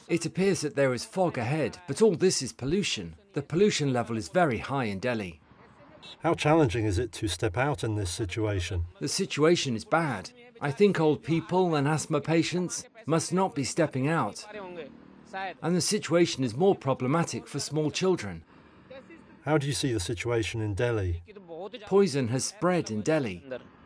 It appears that there is fog ahead, but all this is pollution. The pollution level is very high in Delhi. How challenging is it to step out in this situation? The situation is bad. I think old people and asthma patients must not be stepping out. And the situation is more problematic for small children. How do you see the situation in Delhi? Poison has spread in Delhi.